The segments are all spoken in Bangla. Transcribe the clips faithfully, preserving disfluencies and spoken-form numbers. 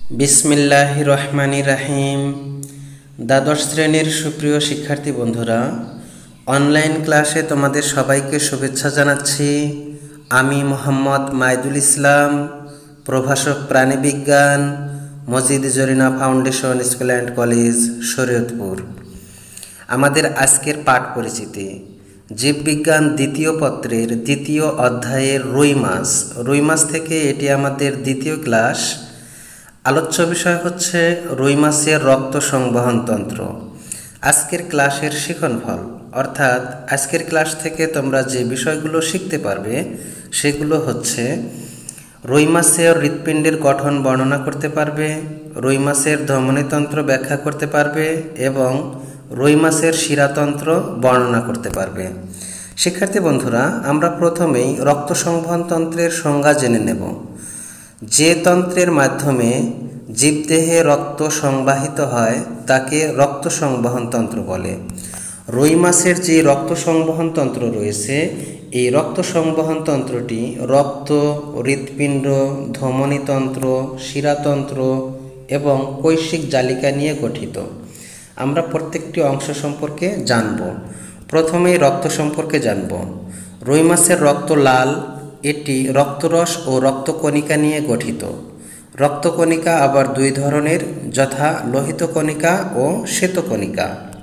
বিসমিল্লাহির রহমানির রহিম। দ্বাদশ শ্রেণীর সুপ্রিয় শিক্ষার্থী বন্ধুরা, অনলাইন ক্লাসে তোমাদের সবাইকে শুভেচ্ছা জানাচ্ছি। আমি মোহাম্মদ মাইদুল ইসলাম, প্রভাষক প্রাণীবিজ্ঞান, Majid Jarina foundation school and college, Shariatpur. আমাদের আজকের পাঠ পরিচিতি জীববিজ্ঞান দ্বিতীয় পত্রের দ্বিতীয় অধ্যায়ের রুই মাছ। রুই মাছ থেকে এটি আমাদের দ্বিতীয় ক্লাস। আলোচ্য বিষয় হচ্ছে রুই মাছের রক্ত সংবহন তন্ত্র। আজকের ক্লাসের শিক্ষণফল, অর্থাৎ আজকের ক্লাস থেকে তোমরা যে বিষয়গুলো শিখতে পারবে সেগুলো হচ্ছে রুই মাছের হৃৎপিণ্ডের গঠন বর্ণনা করতে পারবে, রুই মাছের ধমনীতন্ত্র ব্যাখ্যা করতে পারবে এবং রুই মাছের শিরাতন্ত্র বর্ণনা করতে পারবে। শিক্ষার্থী বন্ধুরা, আমরা প্রথমেই রক্ত সংবহন তন্ত্রের সংজ্ঞা জেনে নেব। যে তন্ত্রের মাধ্যমে জীবদেহে রক্ত সংবাহিত হয় তাকে রক্ত সংবহন তন্ত্র বলে। রুই মাছের যে রক্ত সংবহন তন্ত্র রয়েছে, এই রক্ত সংবহন তন্ত্রটি রক্ত, হৃৎপিণ্ড, ধমনীতন্ত্র, শিরাতন্ত্র এবং কৈশিক জালিকা নিয়ে গঠিত। আমরা প্রত্যেকটি অংশ সম্পর্কে জানব। প্রথমেই রক্ত সম্পর্কে জানব। রুই মাছের রক্ত লাল। এটি রক্তরস ও রক্তকণিকা নিয়ে গঠিত। রক্তকণিকা আবার দুই ধরনের, যথা লোহিত কণিকা ও শ্বেতকণিকা।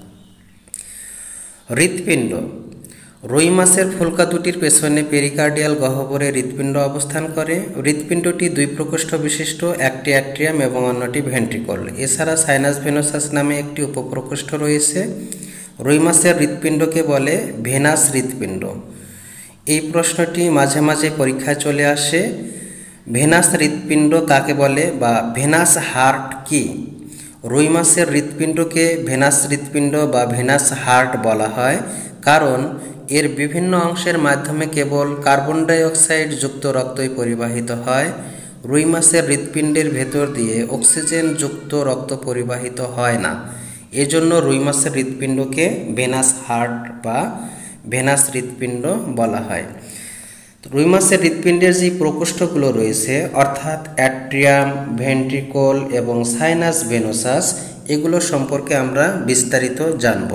হৃৎপিণ্ড। রুই মাছের ফুলকা দুটির পেছনে পেরিকার্ডিয়াল গহ্বরে হৃৎপিণ্ড অবস্থান করে। হৃৎপিণ্ডটি দুই প্রকোষ্ঠ বিশিষ্ট, একটি অ্যাট্রিয়াম এবং অন্যটি ভেন্ট্রিকল। এছাড়া সাইনাস ভেনোসাস নামে একটি উপপ্রকোষ্ঠ রয়েছে। রুই মাছের হৃৎপিণ্ডকে বলে ভেনাস হৃৎপিণ্ড। এই প্রশ্নটি মাঝে মাঝে পরীক্ষায় চলে আসে। ভেনাস হৃৎপিণ্ড কাকে বলে বা ভেনাস হার্ট কি? রুই মাছের হৃৎপিণ্ডকে ভেনাস হৃৎপিণ্ড বা ভেনাস হার্ট বলা হয়, কারণ এর বিভিন্ন অংশের মাধ্যমে কেবল কার্বন ডাই অক্সাইড যুক্ত রক্তই পরিবাহিত হয়। রুই মাছের হৃৎপিণ্ডের ভেতর দিয়ে অক্সিজেন যুক্ত রক্ত পরিবাহিত হয় না। এজন্য রুই মাছের হৃৎপিণ্ডকে ভেনাস হার্ট বা ভেনাস হৃৎপিণ্ড বলা হয়। রুই মাছের হৃৎপিণ্ডের যে প্রকোষ্ঠগুলো রয়েছে, অর্থাৎ অ্যাট্রিয়াম, ভেন্ট্রিকল এবং সাইনাস ভেনোসাস, এগুলো সম্পর্কে আমরা বিস্তারিত জানব।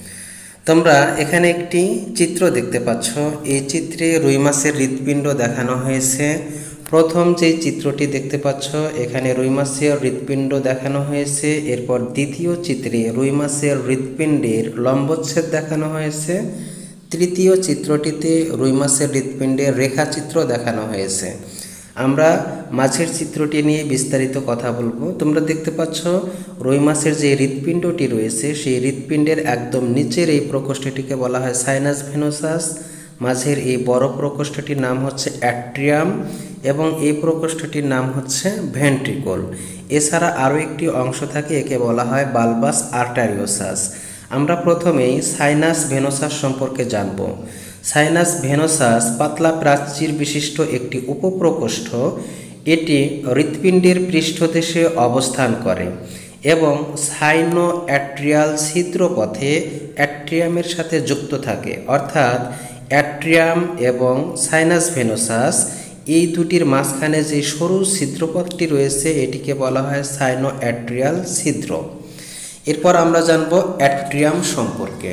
তোমরা এখানে একটি চিত্র দেখতে পাচ্ছ। এই চিত্রে রুই মাছের হৃৎপিণ্ড দেখানো হয়েছে। প্রথম যে চিত্রটি দেখতে পাচ্ছ, এখানে রুই মাছের হৃৎপিণ্ড দেখানো হয়েছে। এরপর দ্বিতীয় চিত্রে রুই মাছের হৃৎপিণ্ডের লম্বচ্ছেদ দেখানো হয়েছে। তৃতীয় চিত্রটিতে রুই মাছের হৃৎপিণ্ডের রেখাচিত্র দেখানো হয়েছে। আমরা মাছের চিত্রটি নিয়ে বিস্তারিত কথা বলবো। তোমরা দেখতে পাচ্ছ রুই মাছের যে হৃৎপিণ্ডটি রয়েছে, সেই হৃৎপিণ্ডের একদম নিচের এই প্রকোষ্ঠটিকে বলা হয় সাইনাস ভেনোসাস। মাঝের এই বড় প্রকোষ্ঠটির নাম হচ্ছে অ্যাট্রিয়াম এবং এই প্রকোষ্ঠটির নাম হচ্ছে ভেন্ট্রিকল। এছাড়া আরও একটি অংশ থাকে, একে বলা হয় বালবাস আর্টারিওসাস। আমরা প্রথমেই সাইনাস ভেনোসাস সম্পর্কে জানব। সাইনাস ভেনোসাস পাতলা প্রাচীর বিশিষ্ট একটি উপপ্রকোষ্ঠ। এটি হৃৎপিণ্ডের পৃষ্ঠদেশে অবস্থান করে এবং সাইনো অ্যাট্রিয়াল ছিদ্রপথে অ্যাট্রিয়ামের সাথে যুক্ত থাকে। অর্থাৎ অ্যাট্রিয়াম এবং সাইনাস ভেনোসাস এই দুটির মাঝখানে যে সরু ছিদ্রপথটি রয়েছে, এটিকে বলা হয় সাইনো অ্যাট্রিয়াল ছিদ্র। এরপর আমরা জানব অ্যাট্রিয়াম সম্পর্কে।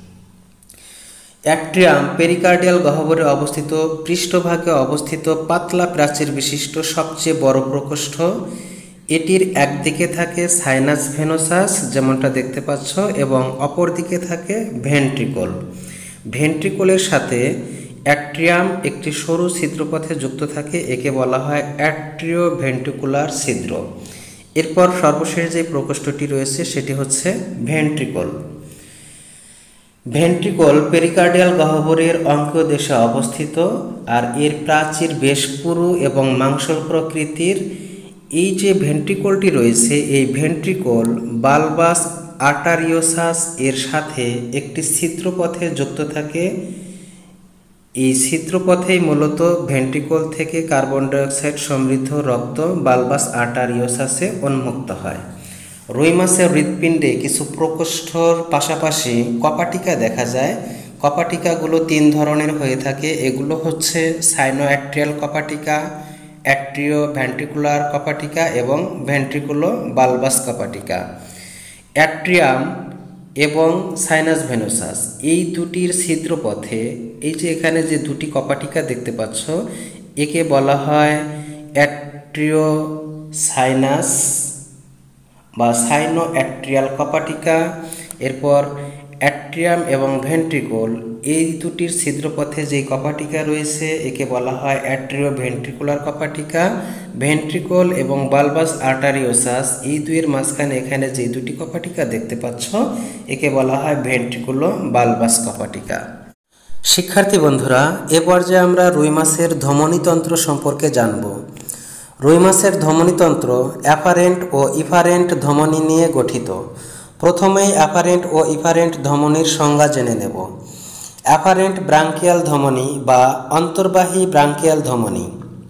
অ্যাট্রিয়াম পেরিকার্ডিয়াল গহ্বরে অবস্থিত, পৃষ্ঠভাগে অবস্থিত পাতলা প্রাচীর বিশিষ্ট সবচেয়ে বড় প্রকোষ্ঠ। এটির একদিকে থাকে সাইনাস ভেনোসাস, যেমনটা দেখতে পাচ্ছ, এবং অপর দিকে থাকে ভেন্ট্রিকল। ভেন্ট্রিকলের সাথে অ্যাট্রিয়াম একটি সরু ছিদ্রপথে যুক্ত থাকে, একে বলা হয় অ্যাট্রিও ভেন্ট্রিকুলার ছিদ্র। এরপর সর্বশেষ যে প্রকোষ্ঠটি রয়েছে সেটি হচ্ছে ভেন্ট্রিকল। ভেন্ট্রিকল পেরিকার্ডিয়াল গহ্বরের অঙ্কীয় দেশে অবস্থিত, আর এর প্রাচীর বেশ পুরু এবং মাংসল প্রকৃতির। এই যে ভেন্ট্রিকলটি রয়েছে, এই ভেন্ট্রিকল বালবাস আর্টারিওসাস এর সাথে একটি ছিদ্রপথে যুক্ত থাকে। এই ছিদ্রপথেই মূলত ভেন্ট্রিকল থেকে কার্বন ডাইঅক্সাইড সমৃদ্ধ রক্ত বালবাস আর্টারিওসাসে উন্মুক্ত হয়। রুই মাছের হৃৎপিণ্ডে কিছু প্রকোষ্ঠর পাশাপাশি কপাটিকা দেখা যায়। কপাটিকাগুলো তিন ধরনের হয়ে থাকে। এগুলো হচ্ছে সাইনো অ্যাট্রিয়াল কপাটিকা, অ্যাট্রিয়াল অ্যাট্রিও ভেন্ট্রিকুলার কপাটিকা এবং ভেন্ট্রিকুলো বালবাস কপাটিকা। অ্যাট্রিয়াম এবং সাইনাস ভেনোসাস এই দুটির ছিদ্রপথে এই যে এখানে যে দুটি কপাটিকা দেখতে পাচ্ছ, একে বলা হয় অ্যাট্রিও সাইনাস বা সাইনো অ্যাট্রিয়াল কপাটিকা। এরপর অ্যাট্রিয়াম এবং ভেন্ট্রিকল এই দুটির ছিদ্রপথে যেই কপাটিকা রয়েছে একে বলা হয় অ্যাট্রিও ভেন্ট্রিকুলার কপাটিকা। ভেন্ট্রিকল এবং বালবাস আর্টারিওসাস এই দুইয়ের মাঝখানে এখানে যে দুটি কপাটিকা দেখতে পাচ্ছ একে বলা হয় ভেন্ট্রিকুলো বালবাস কপাটিকা। শিক্ষার্থী বন্ধুরা, এ পর্যায়ে আমরা রুই মাছের ধমনীতন্ত্র সম্পর্কে জানব। রুই মাছের ধমনীতন্ত্র অ্যাপারেন্ট ও ইফারেন্ট ধমনী নিয়ে গঠিত। প্রথমেই অ্যাপারেন্ট ও ইফারেন্ট ধমনীর সংজ্ঞা জেনে নেব। অ্যাপারেন্ট ব্রাঙ্কিয়াল ধমনী বা অন্তর্বাহী ব্রাঙ্কিয়াল ধমনী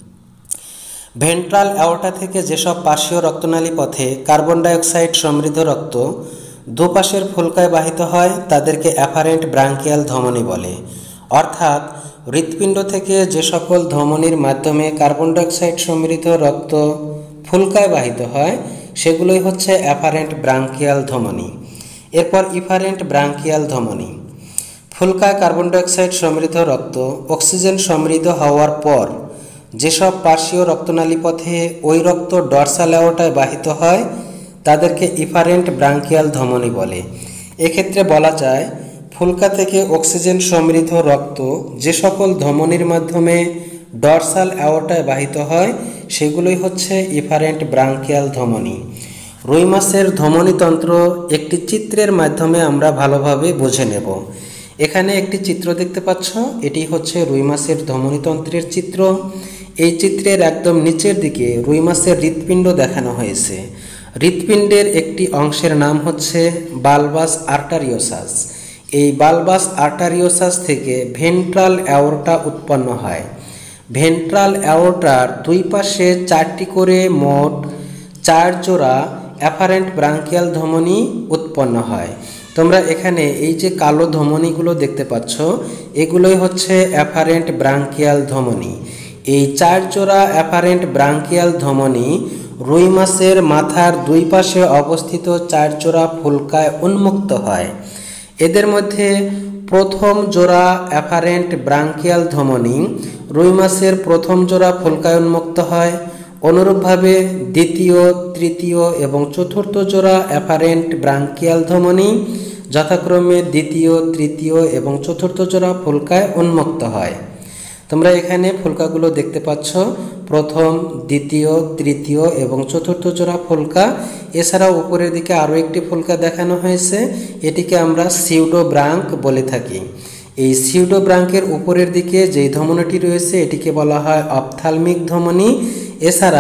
ভেন্ট্রাল অ্যাওর্টা থেকে যেসব পার্শ্বীয় রক্তনালী পথে কার্বন ডাইঅক্সাইড সমৃদ্ধ রক্ত দুপাশের ফুলকায় বাহিত হয় তাদেরকে অ্যাপারেন্ট ব্রাঙ্কিয়াল ধমনী বলে। অর্থাৎ হৃৎপিণ্ড থেকে যে সকল ধমনীর মাধ্যমে কার্বন ডাইঅক্সাইড সমৃদ্ধ রক্ত ফুলকায় বাহিত হয় সেগুলোই হচ্ছে অ্যাপারেন্ট ব্রাঙ্কিয়াল ধমনী। এরপর ইফারেন্ট ব্রাঙ্কিয়াল ধমনী ফুলকায় কার্বন ডাইঅক্সাইড সমৃদ্ধ রক্ত অক্সিজেন সমৃদ্ধ হওয়ার পর যেসব পার্শ্বীয় রক্তনালী পথে ওই রক্ত ডরসাল অ্যাওর্টায় বাহিত হয় তাদেরকে ইফারেন্ট ব্রাঙ্কিয়াল ধমনী বলে। এক্ষেত্রে বলা যায় ফুলকা থেকে অক্সিজেন সমৃদ্ধ রক্ত যে সকল ধমনীর মাধ্যমে ডরসাল অ্যাওর্টায় বাহিত হয় সেগুলোই হচ্ছে ইফারেন্ট ব্রাঙ্কিয়াল ধমনী। রুই মাছের ধমনীতন্ত্র একটি চিত্রের মাধ্যমে আমরা ভালোভাবে বুঝে নেব। এখানে একটি চিত্র দেখতে পাচ্ছ, এটি হচ্ছে রুই মাছের ধমনীতন্ত্রের চিত্র। এই চিত্রের একদম নিচের দিকে রুই মাছের হৃৎপিণ্ড দেখানো হয়েছে। হৃৎপিণ্ডের একটি অংশের নাম হচ্ছে বালবাস আর্টারিওসাস। এই বালবাস আর্টারিওসাস থেকে ভেন্ট্রাল অ্যাওর্টা উৎপন্ন হয়। ভেন্ট্রাল অ্যাওর্টার দুই পাশে চারটি করে মোট চার জোড়া অ্যাপারেন্ট ব্রাঙ্কিয়াল ধমনী উৎপন্ন হয়। তোমরা এখানে এই যে কালো ধমনীগুলো দেখতে পাচ্ছ এগুলোই হচ্ছে অ্যাপারেন্ট ব্রাঙ্কিয়াল ধমনী। এই চার জোড়া অ্যাপারেন্ট ব্রাঙ্কিয়াল ধমনী রুই মাছের মাথার দুই পাশে অবস্থিত চার জোড়া ফুলকায় উন্মুক্ত হয়। এদের মধ্যে প্রথম জোড়া অ্যাপারেন্ট ব্রাঙ্কিয়াল ধমনী রুই মাছের প্রথম জোড়া ফুলকায় উন্মুক্ত হয়। অনুরূপভাবে দ্বিতীয়, তৃতীয় এবং চতুর্থ জোড়া অ্যাপারেন্ট ব্রাঙ্কিয়াল ধমনী যথাক্রমে দ্বিতীয়, তৃতীয় এবং চতুর্থ জোড়া ফুলকায় উন্মুক্ত হয়। তোমরা এখানে ফুলকাগুলো দেখতে পাচ্ছ, প্রথম, দ্বিতীয়, তৃতীয় এবং চতুর্থ জোড়া ফুলকা। এছাড়াও উপরের দিকে আরও একটি ফুলকা দেখানো হয়েছে, এটিকে আমরা সিউডো ব্রাঙ্ক বলে থাকি। এই সিউডো ব্রাঙ্কের উপরের দিকে যেই ধমনীটি রয়েছে এটিকে বলা হয় অপথ্যালমিক ধমনী। এছাড়া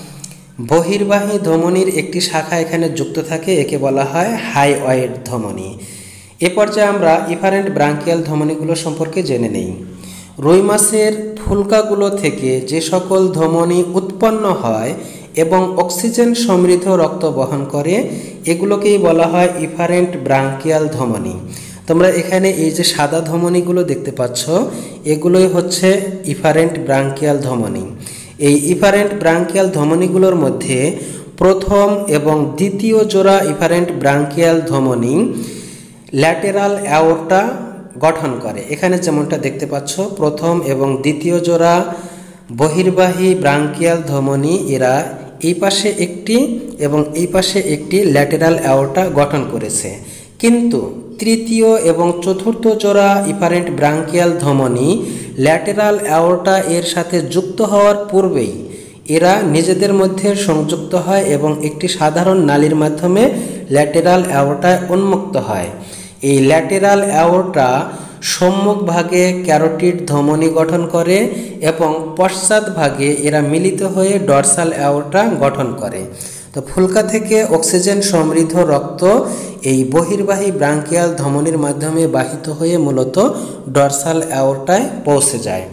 বহির্বাহী ধমনীর একটি শাখা এখানে যুক্ত থাকে, একে বলা হয় হাইওয়েড ধমনী। এ পর্যায়ে আমরা ইফারেন্ট ব্রাঙ্কিয়াল ধমনীগুলো সম্পর্কে জেনে নেই। রুই মাছের ফুলকাগুলো থেকে যে সকল ধমনী উৎপন্ন হয় এবং অক্সিজেন সমৃদ্ধ রক্ত বহন করে এগুলোকেই বলা হয় ইফারেন্ট ব্রাঙ্কিয়াল ধমনী। তোমরা এখানে এই যে সাদা ধমনীগুলো দেখতে পাচ্ছ এগুলোই হচ্ছে ইফারেন্ট ব্রাঙ্কিয়াল ধমনী। এই ইফারেন্ট ব্রাঙ্কিয়াল ধমনীগুলোর মধ্যে প্রথম এবং দ্বিতীয় জোড়া ইফারেন্ট ব্রাঙ্কিয়াল ধমনী ল্যাটেরাল অ্যাওর্টা গঠন করে। এখানে যেমনটা দেখতে পাচ্ছ প্রথম এবং দ্বিতীয় জোড়া বহির্বাহী ব্রাঙ্কিয়াল ধমনী এরা এই পাশে একটি এবং এই পাশে একটি ল্যাটেরাল অ্যাওর্টা গঠন করেছে। কিন্তু তৃতীয় এবং চতুর্থ জোড়া ইফারেন্ট ব্রাঙ্কিয়াল ধমনী ল্যাটেরাল অ্যাওর্টা এর সাথে যুক্ত হওয়ার পূর্বেই এরা নিজেদের মধ্যে সংযুক্ত হয় এবং একটি সাধারণ নালীর মাধ্যমে ল্যাটেরাল অ্যাওর্টায় উন্মুক্ত হয়। এই ল্যাটেরাল অ্যাওর্টা সম্মুখ ভাগে ক্যারোটিড ধমনী গঠন করে এবং পশ্চাৎ ভাগে এরা মিলিত হয়ে ডরসাল অ্যাওর্টা গঠন করে। তো ফুলকা থেকে অক্সিজেন সমৃদ্ধ রক্ত এই বহির্বাহী ব্রাঙ্কিয়াল ধমনীর মাধ্যমে বাহিত হয়ে মূলত ডরসাল অ্যাওর্টায় পৌঁছে যায়।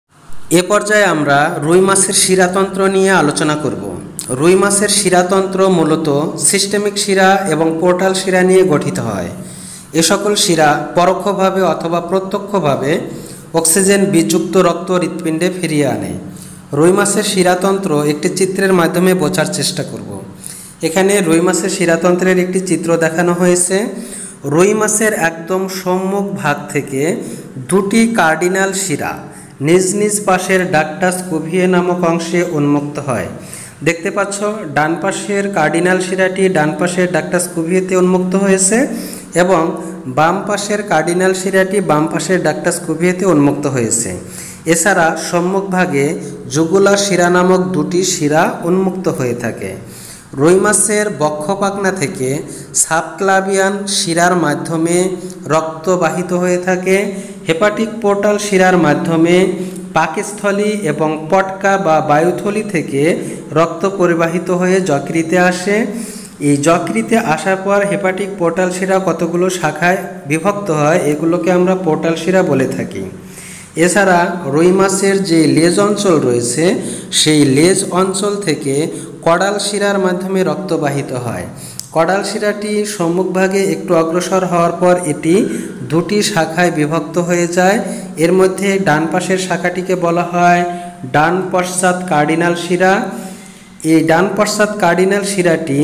এ পর্যায়ে আমরা রুই মাছের শিরাতন্ত্র নিয়ে আলোচনা করব। রুই মাছের শিরাতন্ত্র মূলত সিস্টেমিক শিরা এবং পোর্টাল শিরা নিয়ে গঠিত হয়। এ সকল শিরা পরোক্ষভাবে অথবা প্রত্যক্ষভাবে অক্সিজেন বিযুক্ত রক্ত হৃৎপিণ্ডে ফিরিয়ে আনে। রুই মাছের শিরাতন্ত্র একটি চিত্রের মাধ্যমে বোঝার চেষ্টা করব। এখানে রুই মাছের শিরাতন্ত্রের একটি চিত্র দেখানো হয়েছে। রুই মাছের একদম সম্মুখ ভাগ থেকে দুটি কার্ডিনাল শিরা নিজ নিজ পাশের ডাকটাস কুভিয়ে নামক অংশে উন্মুক্ত হয়। দেখতে পাচ্ছ, ডান পাশের কার্ডিনাল শিরাটি ডান পাশের ডাকটাস কুভিয়েতে উন্মুক্ত হয়েছে এবং বাম পাশের কার্ডিনাল শিরাটি বাম পাশের ডাকটাস কুভিয়েতে উন্মুক্ত হয়েছে। এছাড়া সম্মুখভাগে জুগুলার শিরা নামক দুটি শিরা উন্মুক্ত হয়ে থাকে। রুই মাছের বক্ষপাখনা থেকে সাবক্লাভিয়ান শিরার মাধ্যমে রক্ত বাহিত হয়ে থাকে। হেপাটিক পোর্টাল শিরার মাধ্যমে পাকস্থলী এবং পটকা বা বায়ুথলি থেকে রক্ত পরিবাহিত হয়ে যকৃতে আসে। এই যকৃতে আসার পর হেপাটিক পোর্টাল শিরা কতগুলো শাখায় বিভক্ত হয়, এগুলোকে আমরা পোর্টাল শিরা বলে থাকি। এছাড়া রুই মাছের যে লেজ অঞ্চল রয়েছে, সেই লেজ অঞ্চল থেকে কডাল শিরার মাধ্যমে রক্তবাহিত হয়। কডাল শিরাটি সম্মুখভাগে একটু অগ্রসর হওয়ার পর এটি দুটি শাখায় বিভক্ত হয়ে যায়। এর মধ্যে ডান পাশের শাখাটিকে বলা হয় ডান পশ্চাৎ কার্ডিনাল শিরা। এই ডান পশ্চাৎ কার্ডিনাল শিরাটি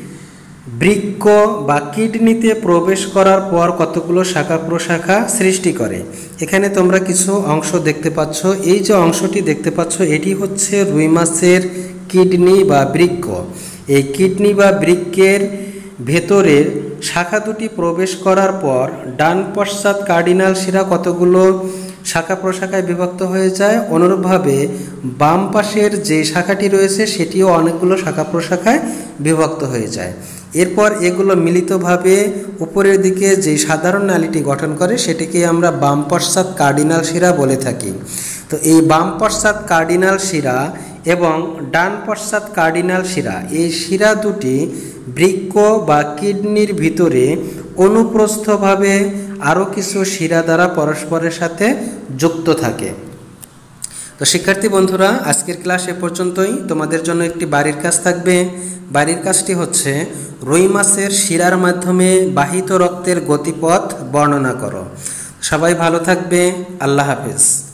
বৃক্ক বা কিডনিতে প্রবেশ করার পর কতগুলো শাখা প্রশাখা সৃষ্টি করে। এখানে তোমরা কিছু অংশ দেখতে পাচ্ছ। এই যে অংশটি দেখতে পাচ্ছ, এটি হচ্ছে রুই মাছের কিডনি বা বৃক্ক। এই কিডনি বা বৃক্কের ভেতরের শাখা দুটি প্রবেশ করার পর ডান পশ্চাৎ কার্ডিনাল শিরা কতগুলো শাখা প্রশাখায় বিভক্ত হয়ে যায়। অনুরূপভাবে বাম পাশের যে শাখাটি রয়েছে সেটিও অনেকগুলো শাখা প্রশাখায় বিভক্ত হয়ে যায়। এরপর এগুলো মিলিতভাবে উপরের দিকে যে সাধারণ নালীটি গঠন করে সেটিকে আমরা বাম পশ্চাৎ কার্ডিনাল শিরা বলে থাকি। তো এই বাম পশ্চাৎ কার্ডিনাল শিরা এবং ডান পশ্চাৎ কার্ডিনাল শিরা, এই শিরা দুটি বৃক্ক বা কিডনির ভিতরে অনুপ্রস্থভাবে আরও কিছু শিরা দ্বারা পরস্পরের সাথে যুক্ত থাকে। তো শিক্ষার্থী বন্ধুরা, আজকের ক্লাস এ পর্যন্তই। তোমাদের জন্য একটি বাড়ির কাজ থাকবে। বাড়ির কাজটি হচ্ছে রুই মাছের শিরার মাধ্যমে বাহিত রক্তের গতিপথ বর্ণনা করো। সবাই ভালো থাকবে। আল্লাহ হাফেজ।